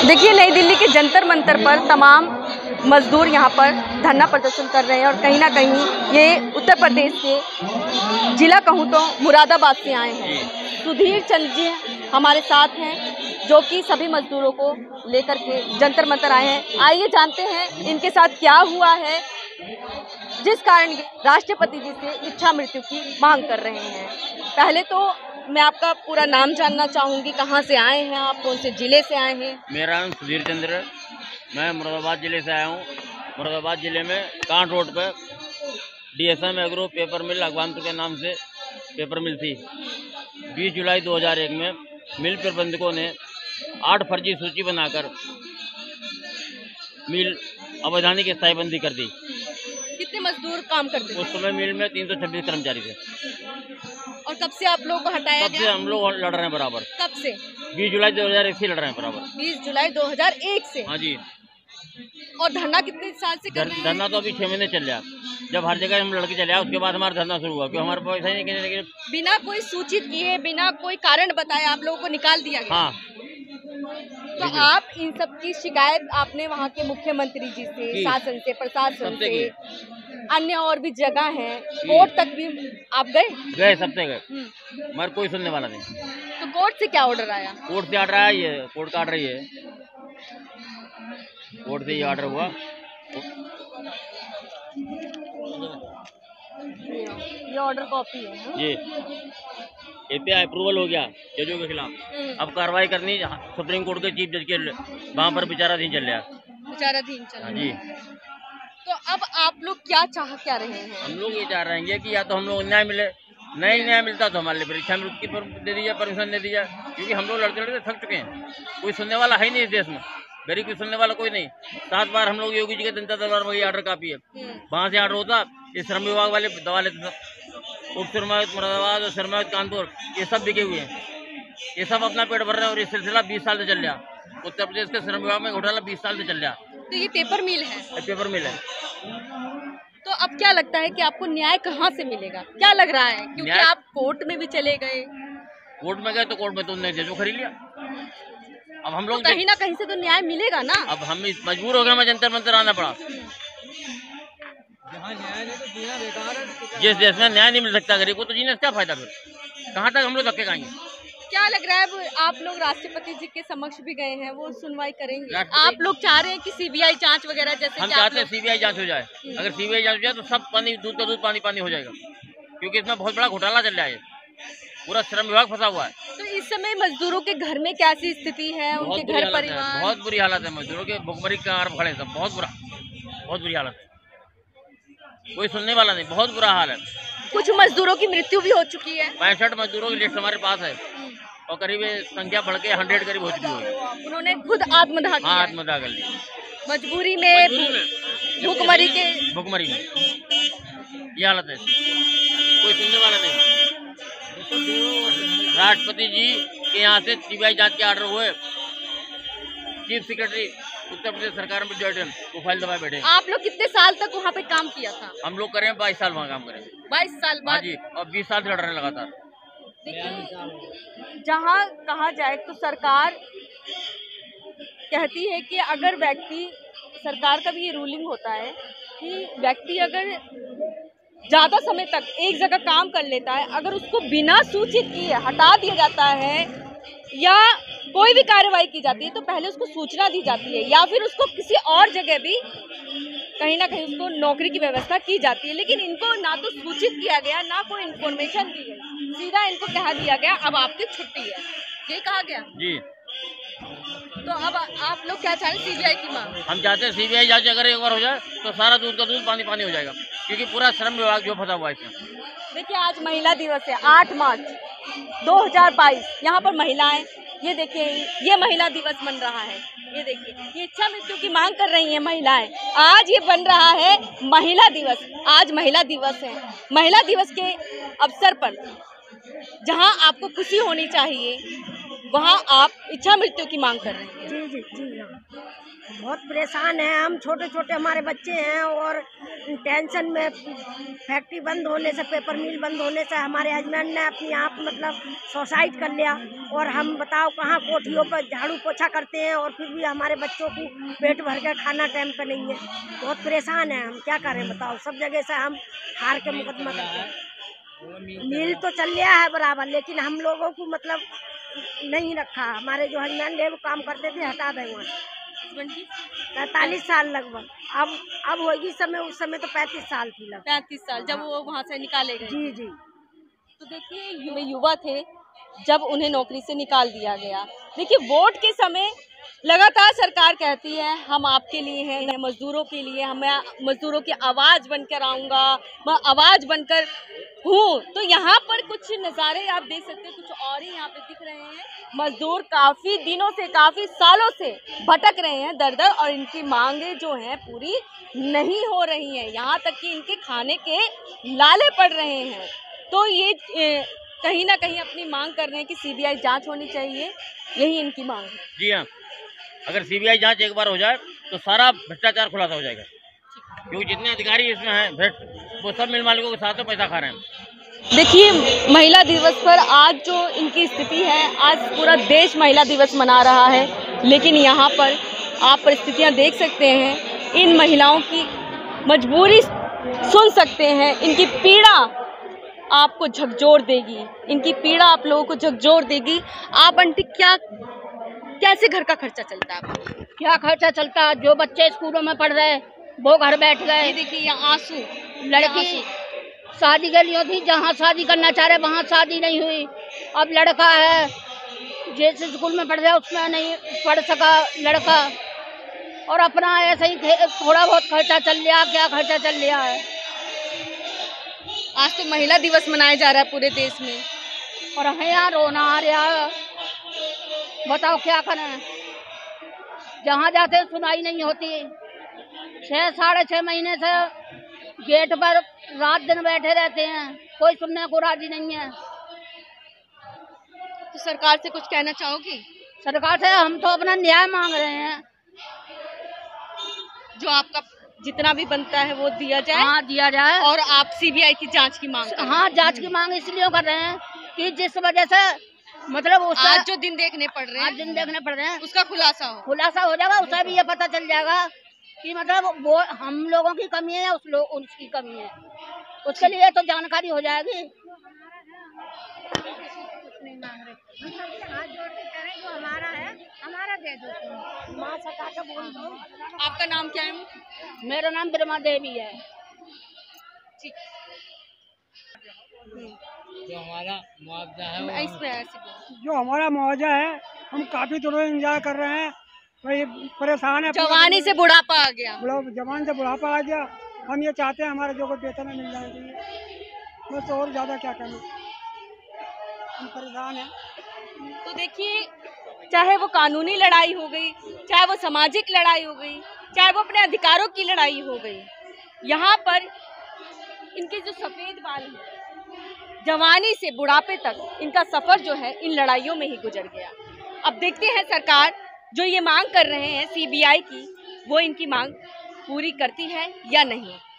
देखिए, नई दिल्ली के जंतर मंतर पर तमाम मजदूर यहाँ पर धरना प्रदर्शन कर रहे हैं और कहीं ना कहीं ये उत्तर प्रदेश के जिला कहूँ तो मुरादाबाद से आए हैं। सुधीर चंद जी हमारे साथ हैं जो कि सभी मजदूरों को लेकर के जंतर मंतर आए हैं। आइए जानते हैं इनके साथ क्या हुआ है जिस कारण राष्ट्रपति जी से इच्छा मृत्यु की मांग कर रहे हैं। पहले तो मैं आपका पूरा नाम जानना चाहूंगी, कहाँ से आए हैं आप, कौन से जिले से आए हैं? मेरा नाम सुधीर चंद्र है, मैं मुरादाबाद जिले से आया हूँ। मुरादाबाद जिले में कांट रोड पे DSM agro paper mill Agwanpur के नाम से पेपर मिल थी। 20 जुलाई 2001 में मिल प्रबंधकों ने 8 फर्जी सूची बनाकर मिल अवैधानिक स्थायीबंदी कर दी। कितने मजदूर काम करते थे? उस समय मिल में 326 कर्मचारी थे। और कब से आप लोगों को हटाया गया? हम लोग लड़ रहे हैं बराबर। कब से? 20 जुलाई 2001 से लड़ रहे हैं बराबर। 20 जुलाई 2001 से? हाँ जी। और धरना कितने साल से कर रहे हैं? धरना तो अभी 6 महीने चल रहा। जब हर जगह हम लड़के चले आए उसके बाद हमारा धरना शुरू हुआ, क्योंकि हमारे पास पैसा ही नहीं। बिना कोई सूचित किए, बिना कोई कारण बताए आप लोगों को निकाल दिया गया। हाँ। तो आप इन सब की शिकायत आपने वहाँ के मुख्यमंत्री जी से, शासन से, प्रशासन से, अन्य और भी जगह हैं, कोर्ट तक भी आप गए? सबसे गए, मगर कोई सुनने वाला नहीं। तो कोर्ट से क्या ऑर्डर आया? कोर्ट से ऑर्डर आया, ये कोर्ट का ऑर्डर ही है। कोर्ट से ये ऑर्डर हुआ। ये ऑर्डर कॉपी है। ये API अप्रूवल हो गया जजों के खिलाफ। अब कार्रवाई करनी सुप्रीम कोर्ट के चीफ जज के वहाँ पर विचाराधीन चल रहा है। विचाराधीन चल रहा है जी। तो अब आप लोग क्या चाह क्या रहे हैं? हम लोग ये चाह रहे हैं कि या तो हम लोग न्याय मिले, नहीं न्याय मिलता तो हमारे लिए परीक्षा मृत्यु की दे दीजिए, परमिशन दे दीजिए, क्योंकि हम लोग लड़ते लड़ते थक चुके हैं। कोई सुनने वाला है ही नहीं इस देश में, गरीब कोई सुनने वाला कोई नहीं। 7 बार हम लोग योगी जी के जनता दरबार में ऑर्डर कापी है, वहाँ से ऑर्डर होता, ये श्रम विभाग वाले दबा लेते थे। उप श्रमायुक्त मुरादाबाद और श्रमायुक्त कानपुर ये सब बिके हुए हैं, ये सब अपना पेट भर रहे हैं और ये सिलसिला 20 साल से चल रहा। उत्तर प्रदेश के श्रम विभाग में घोटाला 20 साल से चल रहा। तो ये पेपर मिल है? पेपर मिल है। तो अब क्या लगता है कि आपको न्याय कहाँ से मिलेगा? क्या लग रहा है, क्योंकि आप कोर्ट में भी चले गए? कोर्ट में गए तो कोर्ट में तुमने जजो खरीद लिया। अब हम लोग तो कहीं ना कहीं से तो न्याय मिलेगा ना। अब हम मजबूर हो गए, हमें जंतर मंतर आना पड़ा। जिस देश में न्याय नहीं मिल सकता गरीब को, तो जीने से क्या फायदा? फिर कहाँ तक हम लोग धक्के खाएंगे? क्या लग रहा है आप लोग राष्ट्रपति जी के समक्ष भी गए हैं, वो सुनवाई करेंगे? आप लोग चाह रहे हैं कि CBI जांच वगैरह जैसे? हम चाहते हैं CBI जांच हो जाए। अगर CBI जांच हो जाए तो सब पानी, दूध का दूध पानी पानी हो जाएगा, क्योंकि इसमें बहुत बड़ा घोटाला चल रहा है। पूरा श्रम विभाग फंसा हुआ है। तो इस समय मजदूरों के घर में कैसी स्थिति है? उनके घर परिवार? बहुत बुरी हालत है मजदूरों के, भुखमरी के आर खड़े सब। बहुत बुरी हालत है, कोई सुनने वाला नहीं। बहुत बुरा हाल है। कुछ मजदूरों की मृत्यु भी हो चुकी है। 65 मजदूरों की लिस्ट हमारे पास है और करीब संख्या बढ़ के 100 करीब हो चुकी है। उन्होंने खुद आत्मदाह किया। आत्मदाह कर ली मजबूरी में, भुखमरी में ये हालत है, कोई सुनने वाला नहीं। राष्ट्रपति जी के यहाँ से CBI जांच के ऑर्डर हुए, चीफ सेक्रेटरी उत्तर प्रदेश सरकार में जॉर्डन वो फाइल दबाए बैठे। आप लोग कितने साल तक वहाँ पे काम किया था? हम लोग करें 22 साल वहाँ काम करें। 22 साल बाद? जी, और 20 साल से लड़ रहे हैं लगातार। जहाँ कहा जाए तो सरकार कहती है कि अगर व्यक्ति, सरकार का भी ये रूलिंग होता है कि व्यक्ति अगर ज़्यादा समय तक एक जगह काम कर लेता है, अगर उसको बिना सूचित किए हटा दिया जाता है या कोई भी कार्रवाई की जाती है तो पहले उसको सूचना दी जाती है, या फिर उसको किसी और जगह भी कहीं ना कहीं उसको नौकरी की व्यवस्था की जाती है। लेकिन इनको ना तो सूचित किया गया, ना कोई इन्फॉर्मेशन दी गई, सीधा इनको कहा दिया गया अब आपकी छुट्टी है, ये कहा गया जी। तो अब आप लोग क्या चाहें? CBI की मांग? हम चाहते हैं CBI जांच अगर एक बार हो जाए तो सारा दूध का दूध पानी पानी हो जाएगा, क्योंकि पूरा श्रम विभाग जो फंसा हुआ है इसमें। देखिए, आज महिला दिवस है, 8 मार्च 2022। यहाँ पर महिलाएं, ये देखिए, ये महिला दिवस बन रहा है। ये देखिए, ये इच्छा मृत्यु की मांग कर रही हैं महिलाएं। आज ये बन रहा है महिला दिवस। आज महिला दिवस है। महिला दिवस के अवसर पर जहाँ आपको खुशी होनी चाहिए, वहाँ आप इच्छा मृत्यु की मांग कर रहे हैं। जी। बहुत परेशान हैं हम, छोटे छोटे हमारे बच्चे हैं और टेंशन में फैक्ट्री बंद होने से, पेपर मिल बंद होने से हमारे हस्बैंड ने अपनी आप मतलब सुसाइड कर लिया। और हम बताओ कहाँ कोठियों पर झाड़ू पोछा करते हैं और फिर भी हमारे बच्चों को पेट भर के खाना टाइम पे नहीं है। बहुत परेशान हैं हम, क्या करें बताओ। सब जगह से हम हार के मुकदमा करते हैं। मिल तो चल रहा है बराबर, लेकिन हम लोगों को मतलब नहीं रखा। हमारे जो हस्बैंड है वो काम करते थे, हटा दें वहाँ। 45 साल लगभग। अब होगी समय, उस समय तो 35 साल थी लगभग। 35 साल जब वो वहाँ से निकाले गए। जी जी। तो देखिए वे युवा थे जब उन्हें नौकरी से निकाल दिया गया। देखिए वोट के समय लगातार सरकार कहती है हम आपके लिए हैं, मजदूरों के लिए, मैं मजदूरों की आवाज़ बनकर आऊँगा, मैं आवाज़ बनकर हूँ। तो यहाँ पर कुछ नज़ारे आप देख सकते हैं, कुछ और ही यहाँ पे दिख रहे हैं। मजदूर काफ़ी दिनों से, काफ़ी सालों से भटक रहे हैं दर दर, और इनकी मांगें जो हैं पूरी नहीं हो रही हैं। यहाँ तक कि इनके खाने के लाले पड़ रहे हैं। तो ये कहीं ना कहीं अपनी मांग कर रहे हैं कि सीबीआई जांच होनी चाहिए, यही इनकी मांग है। जी हाँ, अगर सीबीआई जांच एक बार हो जाए तो सारा भ्रष्टाचार खुलासा हो जाएगा, क्योंकि जितने अधिकारी इसमें हैं भ्रष्ट, वो सब मिल मालिकों के साथ में पैसा खा रहे हैं। देखिए महिला दिवस पर आज जो इनकी स्थिति है, आज पूरा देश महिला दिवस मना रहा है, लेकिन यहाँ पर आप परिस्थितियाँ देख सकते हैं। इन महिलाओं की मजबूरी सुन सकते हैं, इनकी पीड़ा आपको झकझोर देगी, इनकी पीड़ा आप लोगों को झकझोर देगी। आप आंटी कैसे घर का खर्चा चलता है आपका? क्या खर्चा चलता है? जो बच्चे स्कूलों में पढ़ रहे वो घर बैठ गए। देखिए यहाँ आंसू, लड़की शादी के लिए थी, जहाँ शादी करना चाह रहे वहाँ शादी नहीं हुई। अब लड़का है जिस स्कूल में पढ़ रहा है उसमें नहीं पढ़ सका लड़का, और अपना ऐसे ही थोड़ा बहुत खर्चा चल रहा। क्या खर्चा चल रहा है? आज तो महिला दिवस मनाया जा रहा है पूरे देश में, और हमें यहाँ रोना आ रहा है। बताओ क्या करें? जहाँ जाते सुनाई नहीं होती। 6 साढ़े 6 महीने से गेट पर रात दिन बैठे रहते हैं, कोई सुनने को राजी नहीं है। तो सरकार से कुछ कहना चाहोगी? सरकार से हम तो अपना न्याय मांग रहे हैं, जो आपका जितना भी बनता है वो दिया जाए। हाँ दिया जाए। और आप सीबीआई की जांच की मांग? हाँ जांच की मांग इसलिए कर रहे हैं कि जिस वजह से मतलब आज जो दिन देखने पड़ रहे हैं, दिन देखने पड़ रहे हैं, उसका खुलासा हो जाएगा। उसे भी ये पता चल जाएगा कि मतलब वो हम लोगों की कमी है या उसकी कमी है, उसके लिए तो जानकारी हो जाएगी। कुछ नहीं मांग रहे, हम सबसे हाथ जोड़ के कह रहे हैं, जो हमारा है हमारा दे दो। माँ सका के बोल दो। आपका नाम क्या है? मेरा नाम बिरमा देवी है। ठीक। जो हमारा मुआवजा है, जो हमारा मुआवजा है, हम काफी दिनों से इंतजार कर रहे हैं। भाई परेशान है, जवानी से बुढ़ापा आ गया, जवान से बुढ़ापा आ गया। हम ये चाहते हैं हमारे जो को वेतन मिल जाना चाहिए, बस। और ज्यादा क्या करें, हम परेशान हैं। तो देखिए चाहे वो कानूनी लड़ाई हो गई, चाहे वो सामाजिक लड़ाई हो गई, चाहे वो अपने अधिकारों की लड़ाई हो गई, यहाँ पर इनके जो सफेद बाल हैं, जवानी से बुढ़ापे तक इनका सफर जो है इन लड़ाइयों में ही गुजर गया। अब देखते हैं सरकार जो ये मांग कर रहे हैं सीबीआई की, वो इनकी मांग पूरी करती है या नहीं।